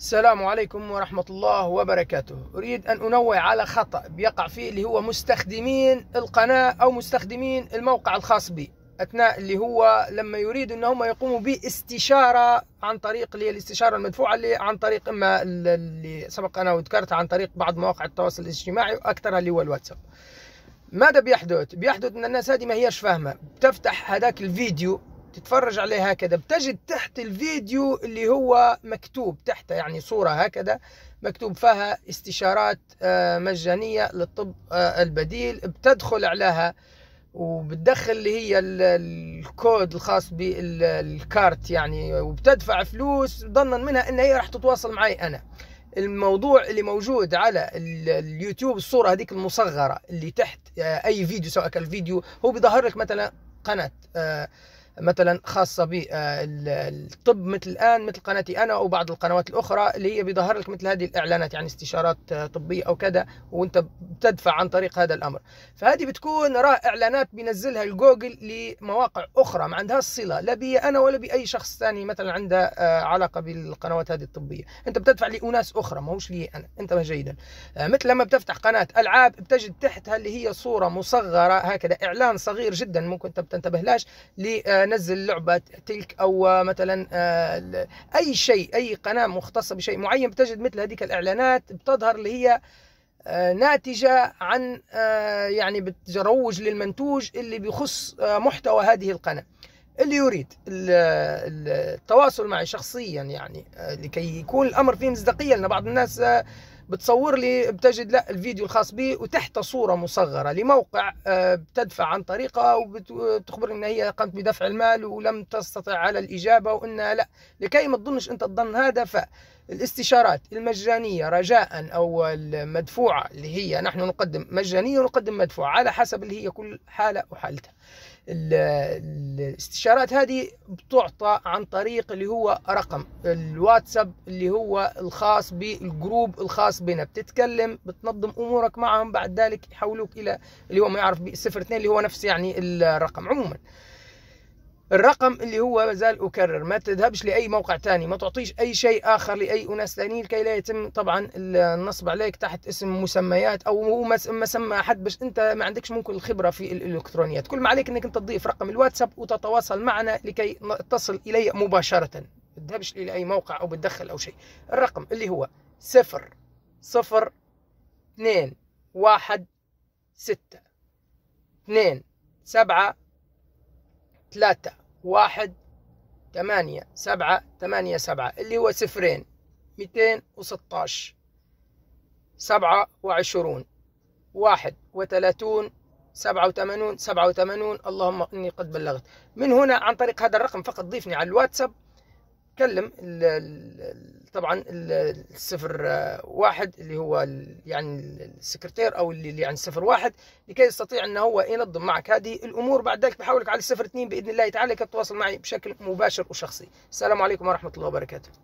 السلام عليكم ورحمة الله وبركاته. أريد أن أنوه على خطأ بيقع فيه اللي هو مستخدمين القناة أو مستخدمين الموقع الخاص بي أثناء اللي هو لما يريد أن هم يقوموا باستشارة عن طريق اللي هي الاستشارة المدفوعة اللي عن طريق إما اللي سبق أنا وذكرتها عن طريق بعض مواقع التواصل الاجتماعي وأكثرها اللي هو الواتساب. ماذا بيحدث؟ أن الناس هذه ما هيش فاهمة، بتفتح هذاك الفيديو تتفرج عليه هكذا، بتجد تحت الفيديو اللي هو مكتوب تحته يعني صورة هكذا مكتوب فيها استشارات مجانية للطب البديل. بتدخل عليها وبتدخل اللي هي الكود الخاص بالكارت يعني، وبتدفع فلوس ظنا منها ان هي راح تتواصل معي انا. الموضوع اللي موجود على اليوتيوب الصورة هذيك المصغرة اللي تحت اي فيديو، سواء كان الفيديو هو بيظهر لك مثلا قناة مثلا خاصة بالطب مثل الآن مثل قناتي أنا أو بعض القنوات الأخرى اللي هي بيظهر لك مثل هذه الإعلانات يعني استشارات طبية أو كذا، وأنت بتدفع عن طريق هذا الأمر. فهذه بتكون إعلانات بينزلها الجوجل لمواقع أخرى ما عندها صلة لا بي أنا ولا بأي شخص ثاني مثلا عنده علاقة بالقنوات هذه الطبية. أنت بتدفع لأناس أخرى ما هوش لي أنا، انتبه جيدا. مثل لما بتفتح قناة ألعاب بتجد تحتها اللي هي صورة مصغرة هكذا، إعلان صغير جدا ممكن أنت بتنتبهلاش نزل لعبة تلك أو مثلا أي شيء، أي قناة مختصة بشيء معين بتجد مثل هذيك الإعلانات بتظهر اللي هي ناتجة عن يعني بتروج للمنتوج اللي بيخص محتوى هذه القناة. اللي يريد التواصل معي شخصيا يعني لكي يكون الأمر فيه مصداقية، لأن بعض الناس بتصور لي بتجد لا الفيديو الخاص به وتحت صورة مصغرة لموقع بتدفع عن طريقة وبتخبر ان هي قامت بدفع المال ولم تستطع على الإجابة وانها لا. لكي ما تظنش انت الظن هذا، فالاستشارات المجانية رجاء او المدفوعة اللي هي نحن نقدم مجانية ونقدم مدفوعة على حسب اللي هي كل حالة وحالتها. الاستشارات هذه بتعطى عن طريق اللي هو رقم الواتساب اللي هو الخاص بالجروب الخاص بنا، بتتكلم بتنظم امورك معهم، بعد ذلك يحولوك الى اللي هو ما يعرف ب02 اللي هو نفس يعني الرقم. عموما الرقم اللي هو مازال أكرر ما تذهبش لأي موقع تاني، ما تعطيش أي شيء آخر لأي أناس ثانيين لكي لا يتم طبعا النصب عليك تحت اسم مسميات أو مسمى أحد، بس أنت ما عندكش ممكن الخبرة في الإلكترونيات. كل ما عليك أنك أنت تضيف رقم الواتساب وتتواصل معنا لكي تصل إلي مباشرة، ما تذهبش إلى أي موقع أو بتدخل أو شيء. الرقم اللي هو 00216273187 اللي هو 02-216-27-31-87. اللهم إني قد بلغت. من هنا عن طريق هذا الرقم فقط ضيفني على الواتساب، كلم طبعا 01 اللي هو يعني السكرتير او اللي يعني 01 لكي يستطيع انه هو ينظم معك هذه الامور. بعد ذلك بحولك على 02 باذن الله تعالى كي تتواصل معي بشكل مباشر وشخصي. السلام عليكم ورحمه الله وبركاته.